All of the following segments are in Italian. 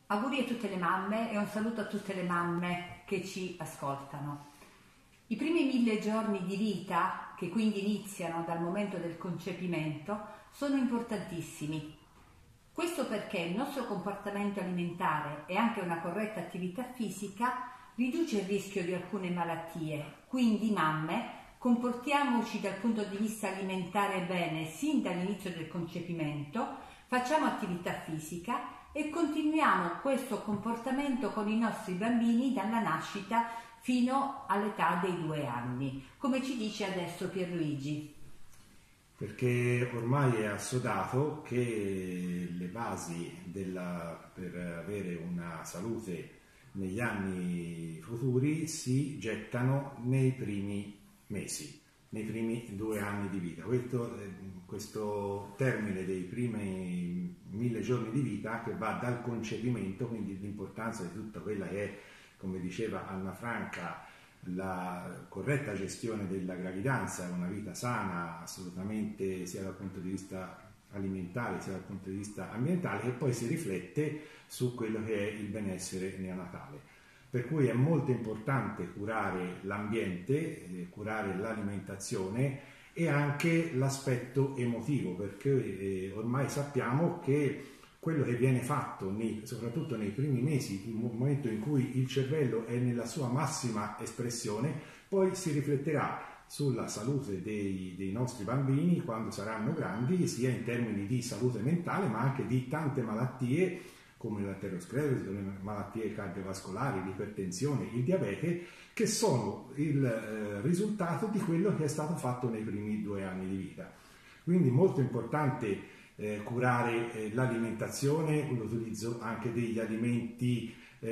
Auguri a tutte le mamme e un saluto a tutte le mamme che ci ascoltano. I primi 1000 giorni di vita, che quindi iniziano dal momento del concepimento, sono importantissimi. Questo perché il nostro comportamento alimentare e anche una corretta attività fisica riduce il rischio di alcune malattie. Quindi, mamme, comportiamoci dal punto di vista alimentare bene sin dall'inizio del concepimento, facciamo attività fisica e continuiamo questo comportamento con i nostri bambini dalla nascita fino all'età dei 2 anni, come ci dice adesso Pierluigi. Perché ormai è assodato che le basi per avere una salute negli anni futuri si gettano nei primi mesi, nei primi 2 anni di vita. Questo termine dei primi 1000 giorni di vita, che va dal concepimento, quindi l'importanza di tutta quella che è, come diceva Anna Franca, la corretta gestione della gravidanza, una vita sana assolutamente sia dal punto di vista alimentare sia dal punto di vista ambientale, e poi si riflette su quello che è il benessere neonatale. Per cui è molto importante curare l'ambiente, curare l'alimentazione e anche l'aspetto emotivo, perché ormai sappiamo che quello che viene fatto soprattutto nei primi mesi, il momento in cui il cervello è nella sua massima espressione, poi si rifletterà sulla salute dei nostri bambini quando saranno grandi, sia in termini di salute mentale ma anche di tante malattie come l'arteriosclerosi, le malattie cardiovascolari, l'ipertensione, il diabete, che sono il risultato di quello che è stato fatto nei primi 2 anni di vita. Quindi molto importante curare l'alimentazione, l'utilizzo anche degli alimenti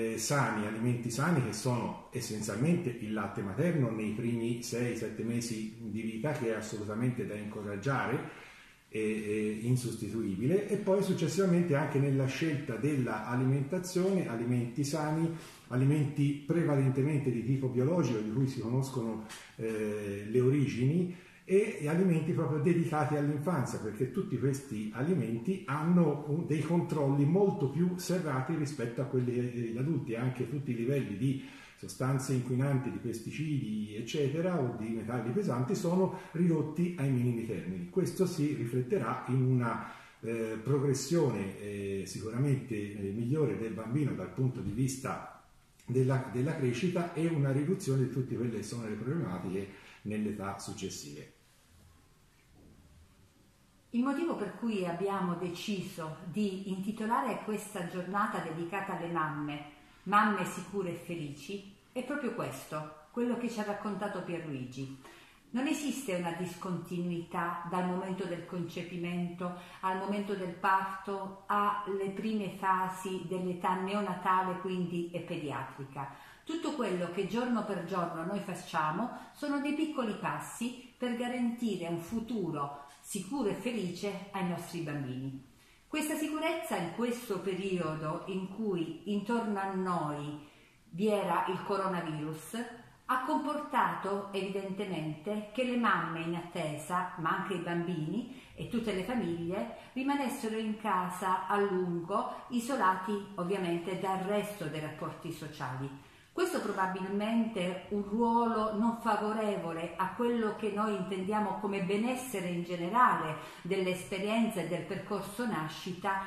sani che sono essenzialmente il latte materno nei primi 6-7 mesi di vita, che è assolutamente da incoraggiare e insostituibile, e poi successivamente anche nella scelta dell'alimentazione, alimenti sani, alimenti prevalentemente di tipo biologico di cui si conoscono le origini, e alimenti proprio dedicati all'infanzia, perché tutti questi alimenti hanno dei controlli molto più serrati rispetto a quelli degli adulti. Anche tutti i livelli di sostanze inquinanti, di pesticidi eccetera, o di metalli pesanti, sono ridotti ai minimi termini. Questo si rifletterà in una progressione sicuramente migliore del bambino dal punto di vista della crescita, e una riduzione di tutte quelle che sono le problematiche nell'età successive. Il motivo per cui abbiamo deciso di intitolare questa giornata dedicata alle mamme sicure e felici, è proprio questo, quello che ci ha raccontato Pierluigi. Non esiste una discontinuità dal momento del concepimento al momento del parto alle prime fasi dell'età neonatale, quindi e pediatrica. Tutto quello che giorno per giorno noi facciamo sono dei piccoli passi per garantire un futuro sicuro e felice ai nostri bambini. Questa sicurezza in questo periodo in cui intorno a noi vi era il coronavirus ha comportato evidentemente che le mamme in attesa, ma anche i bambini e tutte le famiglie, rimanessero in casa a lungo, isolati ovviamente dal resto dei rapporti sociali. Questo probabilmente un ruolo non favorevole a quello che noi intendiamo come benessere in generale dell'esperienza e del percorso nascita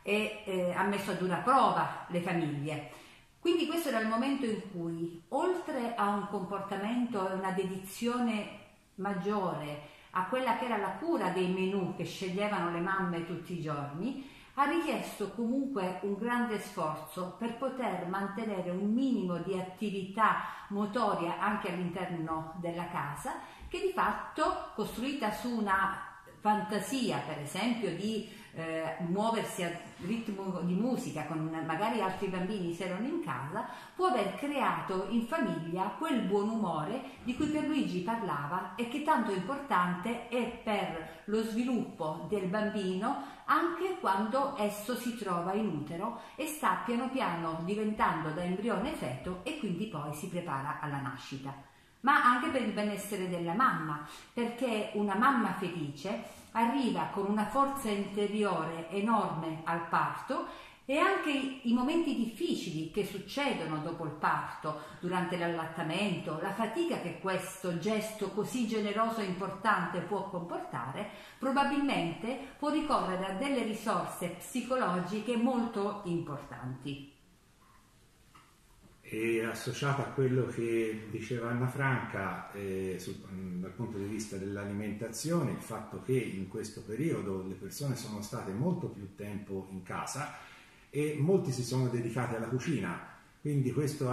ha messo ad una prova le famiglie. Quindi questo era il momento in cui, oltre a un comportamento e una dedizione maggiore a quella che era la cura dei menù che sceglievano le mamme tutti i giorni, ha richiesto comunque un grande sforzo per poter mantenere un minimo di attività motoria anche all'interno della casa, che di fatto, costruita su una fantasia, per esempio, di muoversi al ritmo di musica con magari altri bambini se erano in casa, può aver creato in famiglia quel buon umore di cui Pierluigi parlava e che tanto importante è per lo sviluppo del bambino anche quando esso si trova in utero e sta piano piano diventando da embrione feto e quindi poi si prepara alla nascita. Ma anche per il benessere della mamma, perché una mamma felice arriva con una forza interiore enorme al parto E anche i momenti difficili che succedono dopo il parto, durante l'allattamento, la fatica che questo gesto così generoso e importante può comportare, probabilmente può ricorrere a delle risorse psicologiche molto importanti. E associata a quello che diceva Anna Franca dal punto di vista dell'alimentazione, il fatto che in questo periodo le persone sono state molto più tempo in casa e molti si sono dedicati alla cucina, quindi questo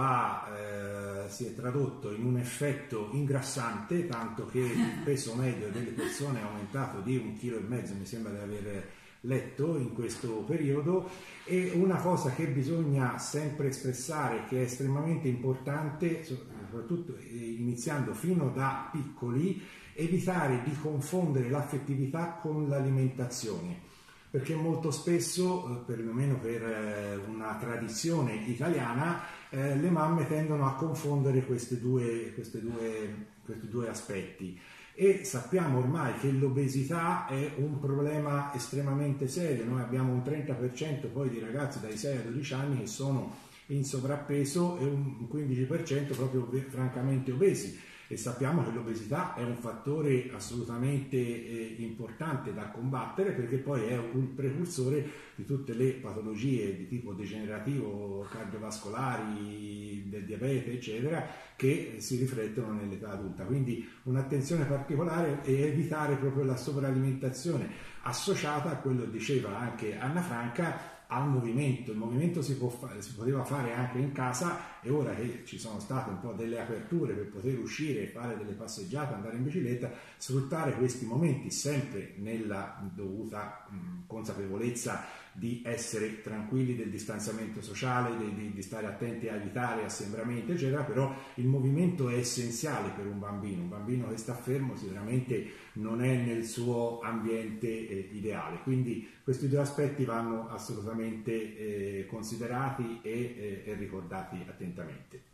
si è tradotto in un effetto ingrassante, tanto che il peso medio delle persone è aumentato di 1,5 kg, mi sembra di aver letto in questo periodo. E una cosa che bisogna sempre stressare, che è estremamente importante, soprattutto iniziando fino da piccoli, evitare di confondere l'affettività con l'alimentazione, perché molto spesso, perlomeno per una tradizione italiana, le mamme tendono a confondere questi due aspetti. E sappiamo ormai che l'obesità è un problema estremamente serio. Noi abbiamo un 30% poi di ragazzi dai 6 ai 12 anni che sono in sovrappeso e un 15% proprio francamente obesi, e sappiamo che l'obesità è un fattore assolutamente importante da combattere, perché poi è un precursore di tutte le patologie di tipo degenerativo, cardiovascolari, del diabete eccetera, che si riflettono nell'età adulta. Quindi un'attenzione particolare è evitare proprio la sovralimentazione, associata a quello che diceva anche Anna Franca, al movimento. Il movimento si poteva fare anche in casa, e ora che ci sono state un po' delle aperture per poter uscire, fare delle passeggiate, andare in bicicletta, sfruttare questi momenti sempre nella dovuta consapevolezza di essere tranquilli del distanziamento sociale, di stare attenti a evitare assembramenti eccetera, però il movimento è essenziale per un bambino che sta fermo sicuramente non è nel suo ambiente ideale, quindi questi due aspetti vanno assolutamente considerati e ricordati attentamente.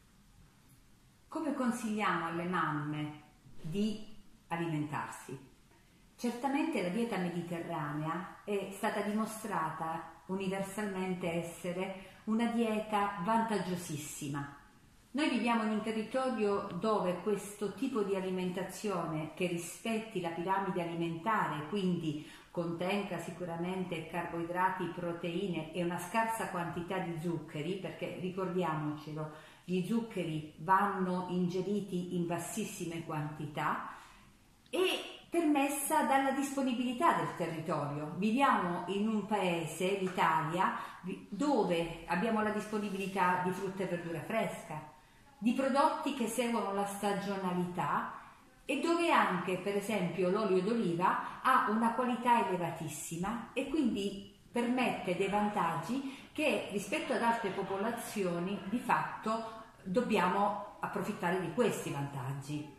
Come consigliamo alle mamme di alimentarsi? Certamente la dieta mediterranea è stata dimostrata universalmente essere una dieta vantaggiosissima. Noi viviamo in un territorio dove questo tipo di alimentazione, che rispetti la piramide alimentare, quindi contenga sicuramente carboidrati, proteine e una scarsa quantità di zuccheri, perché ricordiamocelo, gli zuccheri vanno ingeriti in bassissime quantità, e permessa dalla disponibilità del territorio. Viviamo in un paese, l'Italia, dove abbiamo la disponibilità di frutta e verdura fresca, di prodotti che seguono la stagionalità, e dove anche, per esempio, l'olio d'oliva ha una qualità elevatissima e quindi permette dei vantaggi che rispetto ad altre popolazioni di fatto dobbiamo approfittare di questi vantaggi.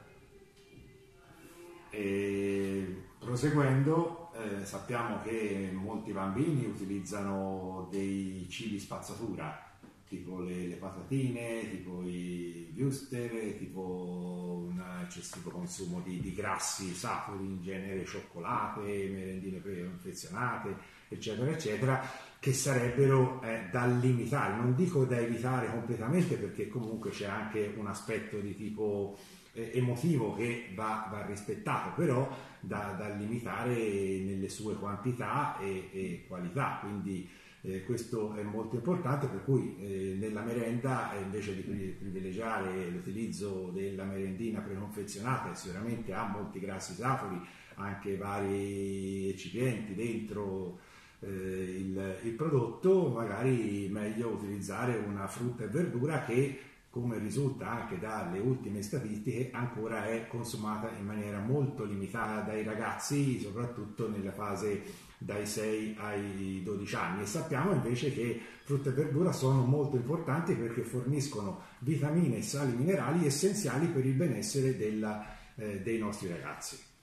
Proseguendo, sappiamo che molti bambini utilizzano dei cibi spazzatura, tipo le patatine, tipo i wurstel, tipo un eccessivo consumo di grassi saturi, in genere cioccolate, merendine confezionate, eccetera, eccetera, che sarebbero da limitare. Non dico da evitare completamente, perché comunque c'è anche un aspetto di tipo emotivo che va rispettato, però da limitare nelle sue quantità e qualità, quindi questo è molto importante, per cui nella merenda, invece di privilegiare l'utilizzo della merendina preconfezionata, che sicuramente ha molti grassi saturi, anche vari eccipienti dentro il prodotto, magari meglio utilizzare una frutta e verdura che, come risulta anche dalle ultime statistiche, ancora è consumata in maniera molto limitata dai ragazzi, soprattutto nella fase dai 6 ai 12 anni. E sappiamo invece che frutta e verdura sono molto importanti perché forniscono vitamine e sali minerali essenziali per il benessere dei nostri ragazzi.